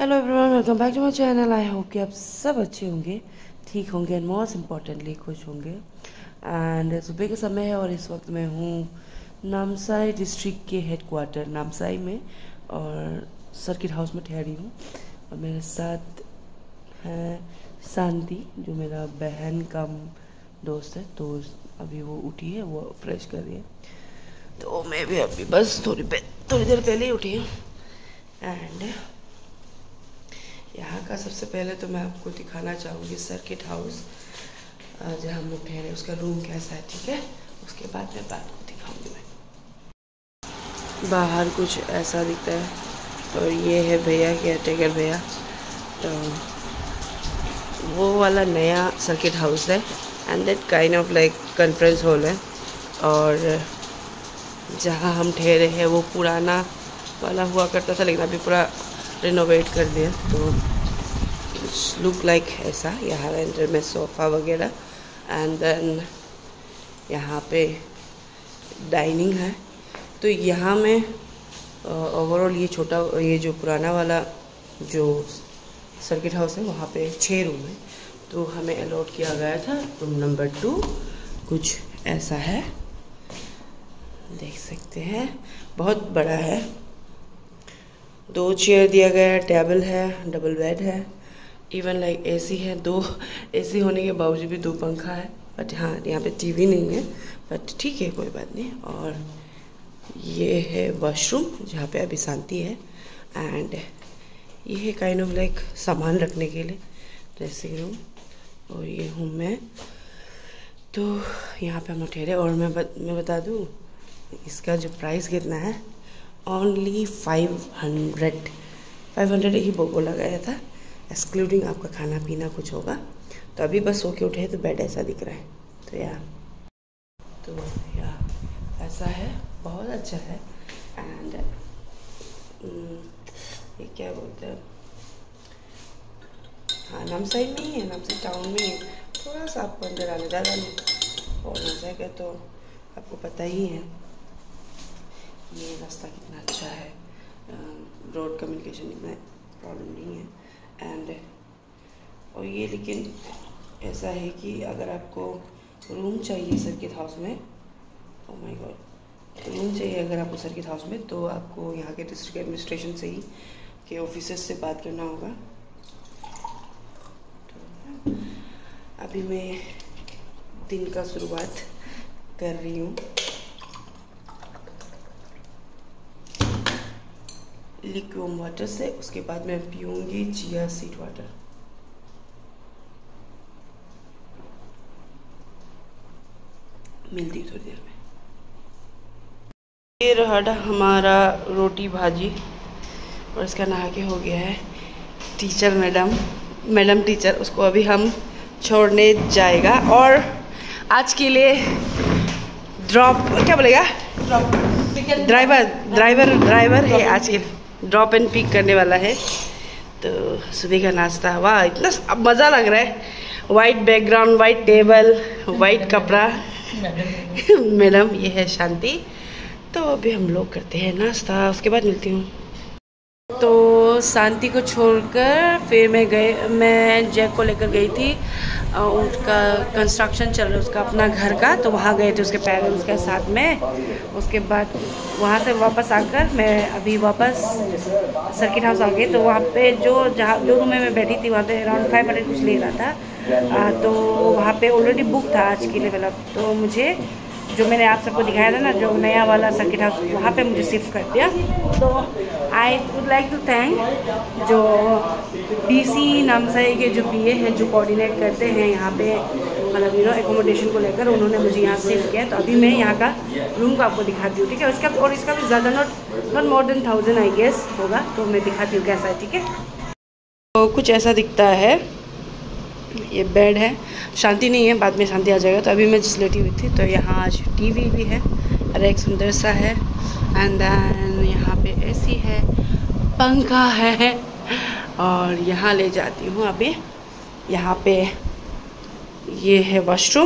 Hello everyone, welcome back to my channel. I hope कि आप सब अच्छे होंगे, ठीक होंगे एंड मोस्ट इम्पॉर्टेंटली खुश होंगे। एंड सुबह का समय है और इस वक्त मैं हूँ नामसाई डिस्ट्रिक्ट के हेडक्वार्टर नामसाई में और सर्किट हाउस में ठहरी हूँ। और मेरे साथ है शांति, जो मेरा बहन का दोस्त है। तो अभी वो उठी है, वो फ्रेश कर रही है, तो मैं भी अभी बस थोड़ी देर पहले ही उठी हूँ। एंड यहाँ का सबसे पहले तो मैं आपको दिखाना चाहूँगी सर्किट हाउस जहाँ हम लोग ठहरे, उसका रूम कैसा है, ठीक है। उसके बाद मैं बात को दिखाऊँगी। मैं बाहर कुछ ऐसा दिखता है और ये है भैया, केयरटेकर भैया। तो वो वाला नया सर्किट हाउस है and that kind of like conference hall है। और जहाँ हम ठहरे हैं वो पुराना वाला हुआ करता था, लेकिन अभी पूरा रिनोवेट कर दिया। तो लुक लाइक ऐसा। यहाँ एंटर में सोफ़ा वगैरह एंड देन यहाँ पे डाइनिंग है। तो यहाँ में ओवरऑल ये जो पुराना वाला जो सर्किट हाउस है वहाँ पे 6 रूम है। तो हमें अलॉट किया गया था रूम नंबर 2। कुछ ऐसा है, देख सकते हैं, बहुत बड़ा है। 2 चेयर दिया गया है, टेबल है, डबल बेड है, इवन लाइक एसी है। 2 एसी होने के बावजूद भी 2 पंखा है। बट हाँ, यहाँ पे टीवी नहीं है, बट ठीक है, कोई बात नहीं। और ये है वॉशरूम जहाँ पे अभी शांति है। एंड ये है काइंड ऑफ लाइक सामान रखने के लिए ड्रेसिंग रूम। और ये हूँ मैं। तो यहाँ पे हम ठहरे। और मैं बता दूँ इसका जो प्राइस कितना है, ओनली 500 ही बोला गया था, एक्सक्लूडिंग आपका खाना पीना कुछ होगा। तो अभी बस सो के उठे तो बेड ऐसा दिख रहा है। तो ऐसा है, बहुत अच्छा है। एंड ये क्या बोलते हैं, हाँ, नामसाई में ही है, नामसाई टाउन में ही है। थोड़ा सा आपको अंदर आने ज़्यादा नहीं और मज़ा का, तो आपको पता ही है ये रास्ता कितना अच्छा है। रोड कम्युनिकेशन इतना प्रॉब्लम नहीं है। एंड और ये लेकिन ऐसा है कि अगर आपको रूम चाहिए सर्किट हाउस में, ओह माय गॉड, रूम चाहिए अगर आपको सर्किट हाउस में, तो आपको यहाँ के डिस्ट्रिक्ट एडमिनिस्ट्रेशन से ही के ऑफिसर्स से बात करना होगा। तो अभी मैं दिन का शुरुआत कर रही हूँ लिक्विड वाटर से। उसके बाद मैं पीऊँगी चिया सीड वाटर। मिलती थोड़ी देर में। ये रहा हमारा रोटी भाजी और इसका नहा के हो गया है टीचर मैडम टीचर। उसको अभी हम छोड़ने जाएगा। और आज के लिए ड्रॉप, क्या बोलेगा, ड्राइवर है आज के, ड्रॉप एंड पिक करने वाला है। तो सुबह का नाश्ता, वाह इतना मज़ा लग रहा है। White background, white table, white कपड़ा। मैडम ये है शांति। तो अभी हम लोग करते हैं नाश्ता, उसके बाद मिलती हूँ। तो शांति को छोड़कर फिर मैं जैक को लेकर गई थी। उसका कंस्ट्रक्शन चल रहा है, उसका अपना घर का। तो वहाँ गए थे उसके पेरेंट्स के साथ में। उसके बाद वहाँ से वापस आकर मैं अभी वापस सर्किट हाउस आ गई। तो वहाँ पे जो रूम में मैं बैठी थी वहाँ पे अराउंड 500 कुछ ले रहा था। तो वहाँ पे ऑलरेडी बुक था आज के लिए मतलब। तो मुझे जो मैंने आप सबको दिखाया था ना, जो नया वाला सर्किट हाउस, वहाँ पे मुझे शिफ्ट कर दिया। तो I would like to thank जो डीसी नामसाई के जो पीए हैं, जो कोऑर्डिनेट करते हैं यहाँ पे, मतलब एकोमोडेशन को लेकर, उन्होंने मुझे यहाँ शिफ्ट किया। तो अभी मैं यहाँ का रूम को आपको दिखाती हूँ, ठीक है। इसका भी ज़्यादा not more than 1000 I guess होगा। तो मैं दिखाती हूँ कैसा है, ठीक है। तो कुछ ऐसा दिखता है। ये बेड है, शांति नहीं है, बाद में शांति आ जाएगा। तो अभी मैं जिस लेटी हुई थी, तो यहाँ आज टीवी भी है और एक सुंदर सा है। एंड देन यहाँ पे एसी है, पंखा है। और यहाँ ले जाती हूँ अभी। यहाँ पे ये है वॉशरूम,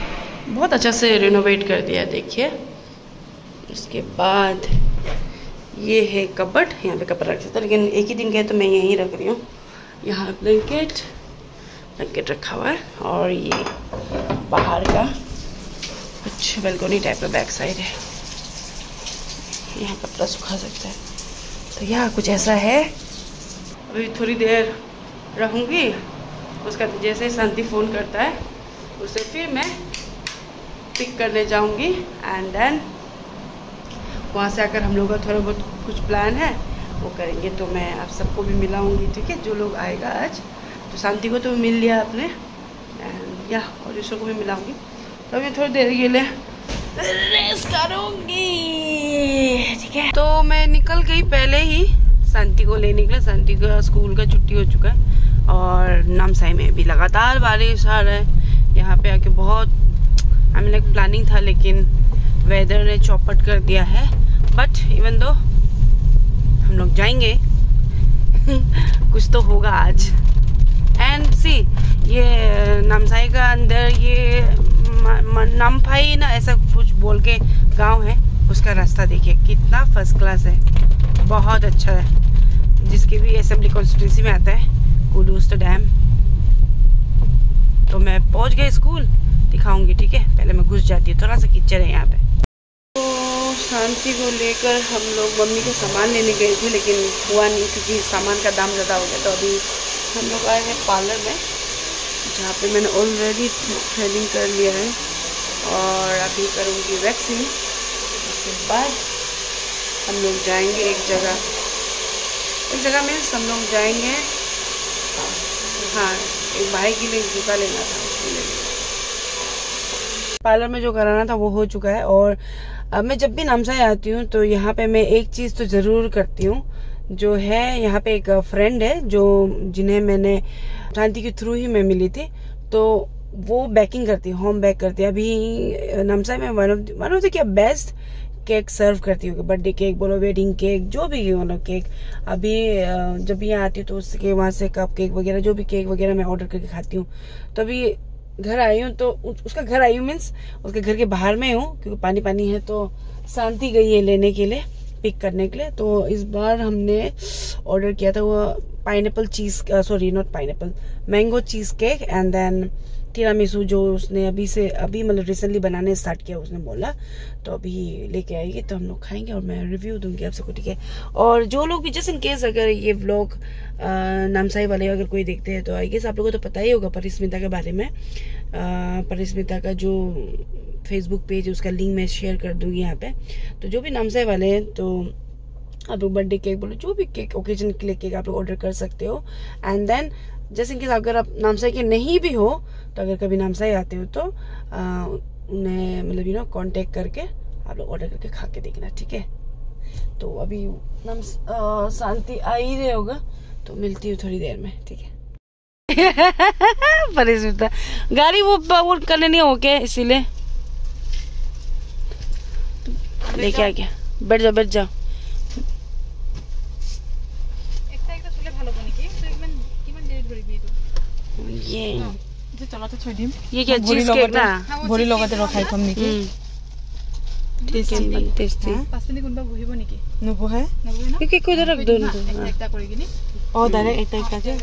बहुत अच्छा से रिनोवेट कर दिया है, देखिए। उसके बाद ये है कबर्ड, यहाँ पे कपड़ा रख सकता, लेकिन एक ही दिन का है तो मैं यहीं रख रही हूँ। यहाँ ब्लैंकेट रखा हुआ है, और ये बाहर का कुछ बालकनी टाइप का बैक साइड है, यहाँ कपड़ा सुखा सकता है। तो यहाँ कुछ ऐसा है। अभी थोड़ी देर रहूँगी, उसका जैसे ही शांति फ़ोन करता है उसे फिर मैं पिक करने जाऊँगी, एंड देन वहाँ से आकर हम लोग का थोड़ा बहुत कुछ प्लान है वो करेंगे। तो मैं आप सबको भी मिलाऊंगी, ठीक है, जो लोग आएगा आज। तो शांति को तो मिल लिया आपने, एंड या और दूसरों को भी मिलाऊंगी। तो अभी थोड़ी देर के लिए रेस्ट करूँगी, ठीक है। तो मैं निकल गई पहले ही शांति को लेने के लिए। शांति का स्कूल का छुट्टी हो चुका है, और नामसाई में भी लगातार बारिश आ रहा है। यहाँ पे आके बहुत हमें लाइक प्लानिंग था, लेकिन वेदर ने चौपट कर दिया है। बट इवन दो हम लोग जाएंगे कुछ तो होगा आज। एंड सी, ये नामसाई का अंदर ये नामफाई ना ऐसा कुछ बोल के गांव है, उसका रास्ता देखिए कितना फर्स्ट क्लास है, बहुत अच्छा है। जिसकी भी असेंबली कॉन्स्टिट्यूंसी में आता है कुलूस डैम। तो मैं पहुंच गई स्कूल, दिखाऊंगी, ठीक है। पहले मैं घुस जाती हूँ, थोड़ा सा कीचड़ है यहाँ पे। तो शांति को लेकर हम लोग मम्मी के सामान लेने गए थे, लेकिन हुआ नहीं क्योंकि सामान का दाम ज़्यादा हो गया। तो अभी हम लोग आए हैं पार्लर में, जहाँ पे मैंने ऑलरेडी थ्रेडिंग कर लिया है, और अभी करूँगी वैक्सिंग। उसके बाद हम लोग जाएंगे एक जगह में हम लोग जाएंगे। हाँ, एक भाई के लिए जूता लेना था, उसके लिए। पार्लर में जो कराना था वो हो चुका है। और अब मैं जब भी नामसाई आती हूँ तो यहाँ पे मैं एक चीज़ तो ज़रूर करती हूँ, जो है यहाँ पे एक फ्रेंड है जिन्हें मैंने शांति के थ्रू ही मैं मिली थी। तो वो बेकिंग करती है, होम बेक करती है। अभी नामसाई में वन ऑफ द क्या बेस्ट केक सर्व करती हूँ। बर्थडे केक बोलो, वेडिंग केक, जो भी बोलो केक। अभी जब यहाँ आती हूँ तो उसके वहाँ से कप केक वगैरह, जो भी केक वगैरह मैं ऑर्डर करके खाती हूँ। तो अभी घर आई हूँ, तो उसका घर आई हूँ मीन्स उसके घर के बाहर में हूँ, क्योंकि पानी है। तो शांति गई है लेने के लिए, पिक करने के लिए। तो इस बार हमने ऑर्डर किया था वो pineapple cheese, sorry not pineapple, mango cheese cake, and then tiramisu, जो उसने अभी मतलब रिसेंटली बनाने स्टार्ट किया, उसने बोला। तो अभी लेके आएगी तो हम लोग खाएंगे, और मैं रिव्यू दूंगी आप सबको, ठीक है। और जो लोग भी जस्ट इन केस अगर ये व्लॉग नामसाई वाले अगर कोई देखते हैं, तो आई गेस आप लोगों को तो पता ही होगा परिस्मिता के बारे में। परिस्मिता का जो फेसबुक पेज है उसका लिंक मैं शेयर कर दूंगी यहाँ पे। तो जो भी नामसाई वाले हैं, तो आप लोग बर्थडे केक बोलो, जो भी केक ओकेजन के लिए केक आप लोग ऑर्डर कर सकते हो। एंड देन जैसे कि अगर आप नामसाई के नहीं भी हो, तो अगर कभी नामसाई आते हो तो उन्हें मतलब कांटेक्ट करके आप लोग ऑर्डर करके खा के देखना, ठीक है। तो अभी शांति आ ही रहे होगा, तो मिलती हूँ थोड़ी देर में, ठीक है। परिस्मिता गाड़ी वो करने नहीं हो क्या, इसीलिए लेके आ गया। बैठ जाओ। ये क्या चीज केक ना भरी लगते रखाई थम नेকি टेस्टी टेस्टी पासमिनिट कोनबा बहिबो नेকি नबहे केक को रख दो एकटा কৰি কিনি ओ डायरेक्ट एकटा जे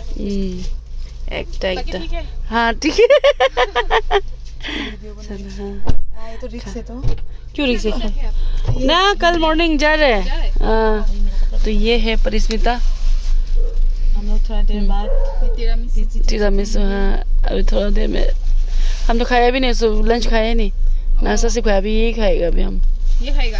एकटा हां ठीक है। ये तो रिक्स है। तो क्यों रिक्स है ना, कल मॉर्निंग जा रहे हैं। तो ये है परिस्मिता। हम लोग थोड़ा देर बाद तिरामिसू। हाँ, अभी थोड़ा देर में हम तो खाया भी नहीं, सो लंच खाया नहीं, नाश्ता से खाया। अभी यही खाएगा, अभी हम ये खाएगा।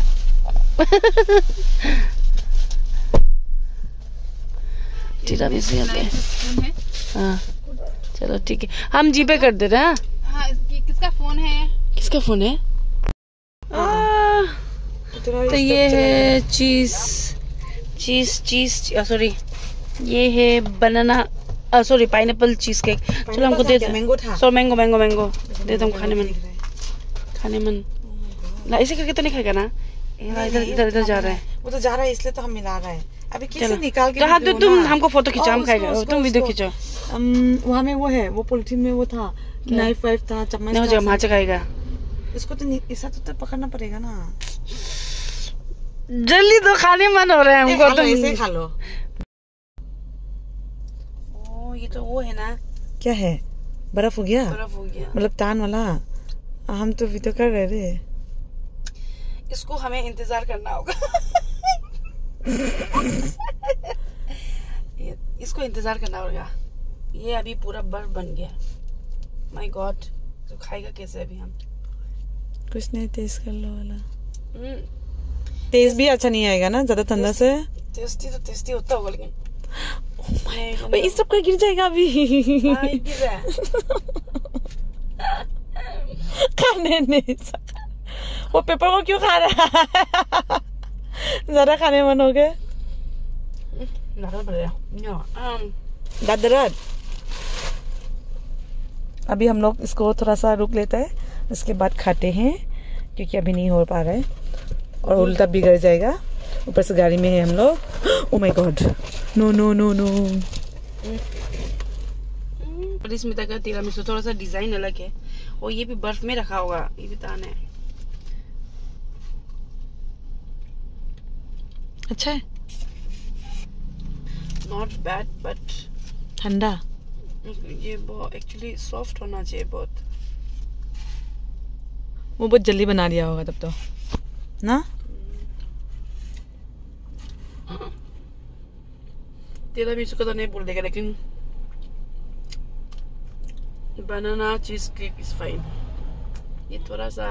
तिरामिसू यहाँ पे। हाँ चलो ठीक है, हम जी पे कर दे रहे हैं। हाँ, किसका फोन है? किसका फोन है? तो ये है चीज सॉरी, ये है banana, sorry pineapple cheese cake. चलो हमको दे दो। मैंगो था। सो मैंगो दे दो, खाने मन ना, ऐसे करके तो नहीं खाएगा ना। इधर जा रहा है, वो तो जा रहा है, इसलिए तो हम मिला रहे हैं। अभी कैसे निकाल के कहा तो तुम हमको फोटो खिंचा, हम खाएगा, तुम वीडियो खिंचो। वहाँ में वो है, वो पॉलिथीन में वो था, नाइफ वाइफ था, चम्मच। वहाँ से खाएगा। इसको तो ऐसा तो पकड़ना पड़ेगा ना। जल्दी तो खाने मन हो रहा है हमको तो। ऐसे खा लो। ओ ये तो वो है ना, क्या है? बर्फ हो गया? बर्फ हो गया। मतलब तान वाला। हम तो भी तो कर रहे थे। इसको हमें इंतजार करना होगा। इसको इंतजार करना होगा। ये अभी पूरा बर्फ बन गया। माय गॉड, तो खाएगा कैसे अभी हम? कुछ नहीं, टेस्ट कर लो वाला। टेस्ट भी अच्छा नहीं आएगा ना ज्यादा ठंडा से। टेस्टी तो टेस्टी होता होगा लेकिन इस सब का गिर जाएगा अभी। गिर रहा है। खाने नहीं सका। वो पेपर को क्यों खा रहा है? ज्यादा खाने मन हो गए। दर्द। अभी हम लोग इसको थोड़ा सा रुक लेते हैं, उसके बाद खाते हैं, क्योंकि अभी नहीं हो पा रहा है और उल्टा बिगड़ जाएगा। ऊपर से गाड़ी में है हम लोग। Oh my god, no no no no. Parismita का तिरामिसू थोड़ा सा डिजाइन अलग है और ये भी बर्फ में रखा होगा, ये भी तान है। अच्छा है, नॉट बैड बट ठंडा। ये बहुत एक्चुअली सॉफ्ट होना चाहिए बहुत। वो बहुत जल्दी बना दिया होगा तब तो ना। तिरामिसू का तो नहीं बोल देगा, लेकिन बनाना चीज केक इज फाइन। ये थोड़ा सा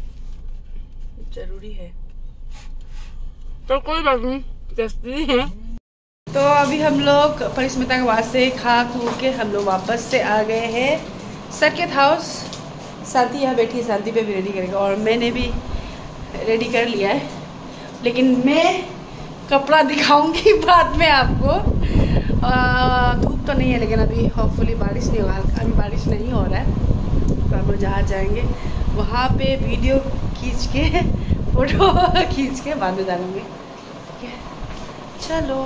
जरूरी है तो कोई बात नहीं, टेस्टी है। तो अभी हम लोग परिस्मिता के वहाँ से खा के हम लोग वापस से आ गए हैं सर्किट हाउस। शांति यहाँ बैठी है, शांति पे भी रेडी करेगा और मैंने भी रेडी कर लिया है, लेकिन मैं कपड़ा दिखाऊंगी बाद में आपको। धूप तो नहीं है लेकिन अभी होपफुली बारिश नहीं होगा, अभी बारिश नहीं हो रहा है। तो हम लोग जहाँ जाएंगे वहाँ पे वीडियो खींच के, फोटो खींच के बाद में डालूंगी। ठीक है, चलो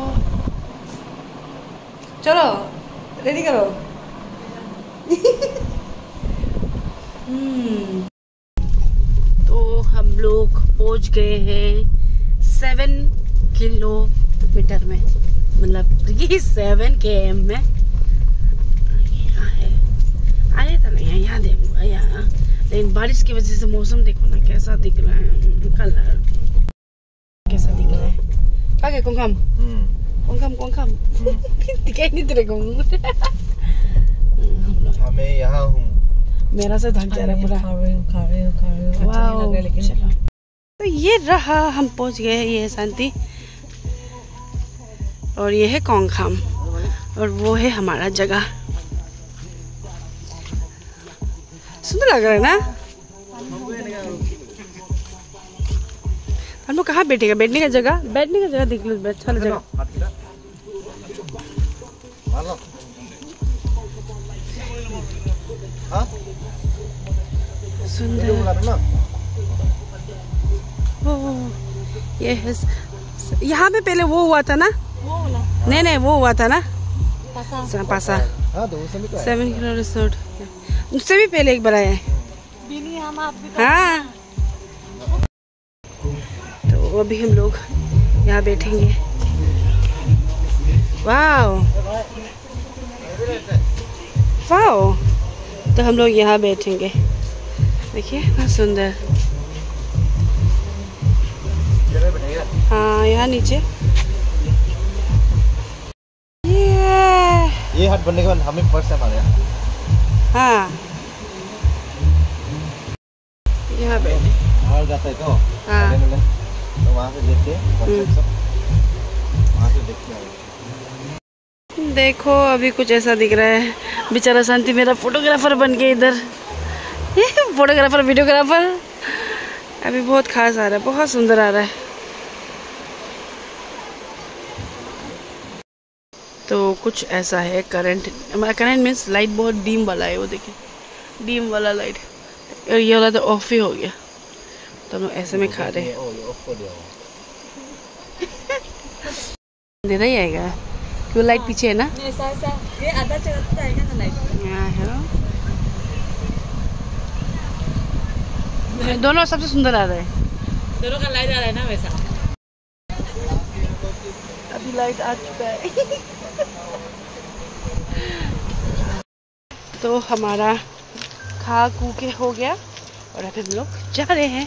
चलो रेडी करो। तो हम लोग पहुंच गए हैं 7 किलोमीटर में, मतलब ये 7 km में। यहाँ है, आए तो नहीं है, यहाँ देखूंगा यहाँ, लेकिन बारिश की वजह से मौसम देखो ना कैसा दिख रहा है, कलर कैसा दिख रहा है। आगे कोंगम कोंगम दिखाई नहीं तेरे को। मैं यहाँ हूँ। मेरा से थक जा रहा है पूरा। खा रहे हो। वाओ, लेकिन चलो तो ये रहा, हम पहुंच गए। ये है शांति और ये है कोंगखाम और वो है हमारा जगह। सुंदर लग रहा है ना। हम लोग कहाँ बैठेगा? बैठने का जगह देख लो, अच्छा लगेगा। सुंदर। ये है, यहाँ पे पहले वो हुआ था ना? नहीं वो हुआ था ना पासा। 7 किलो रिसोर्ट, उससे भी पहले एक बनाया है। हाँ, तो अभी हम लोग यहाँ बैठेंगे। वाओ वाओ, तो हम लोग यहाँ बैठेंगे। देखिए कितना सुंदर। हाँ, यहाँ नीचे ये हट बनने के बाद हमें फर्स्ट टाइम आ गया। हाँ, यहाँ बैठे बाहर जाता है तो हाँ, तो वहाँ से देख के वहाँ से देख के आए। देखो अभी कुछ ऐसा दिख रहा है। बेचारा शांति मेरा फोटोग्राफर बन के इधर, फोटोग्राफर वीडियोग्राफर। अभी बहुत खास आ रहा है, बहुत सुंदर आ रहा है। तो कुछ ऐसा है। करंट मीन्स लाइट बहुत डीम वाला है, वो देखिए डीम वाला लाइट, और ये वाला तो ऑफ ही हो गया। तो हम लोग ऐसे में खा रहे हैं। अंधेरा ही आएगा क्यों, लाइट पीछे है ना। ये आधा चला जाएगा ना लाइट। यहाँ है, दोनों सबसे सुंदर आ रहा है। दोनों का लाइट आ रहा है ना वैसा। डिलाइट आ चुका है। तो हमारा खा कू के हो गया और अब हम लोग जा रहे हैं।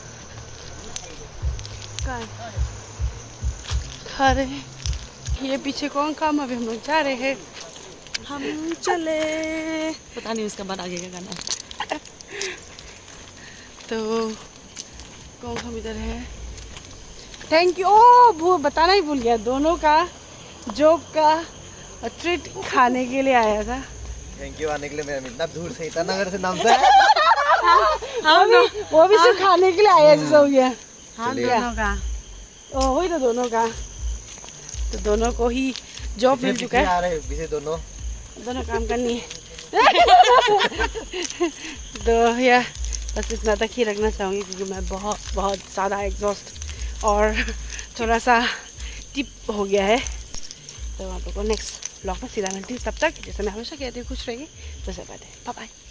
खा रहे हैं, ये पीछे कौन काम, अभी हम लोग जा रहे हैं। हम चले, पता नहीं उसका बाद आगे का गाना। तो कौन हम इधर है। Thank you. ओ बताना ही भूल गया, दोनों का जोक का ट्रीट खाने के लिए आया था। थैंक यू आने के लिए। मैं इतना दूर से ईटानगर से नाम से वो भी सिर्फ खाने के लिए आया जैसा हो गया। हम दोनों का, ओ वही तो दोनों का, तो दोनों को ही जॉब मिल चुका है। आ रहे पीछे दोनों काम करनी है। तो या बस इतना तक ही रखना चाहूँगी क्योंकि मैं बहुत ज़्यादा एग्जॉस्ट और थोड़ा सा टिप हो गया है। तो आप लोग को नेक्स्ट ब्लॉग में सीधा मिलती हूँ। तब तक जैसे मैं हमेशा कहती हूँ खुश रहिए। तो बाय बाय।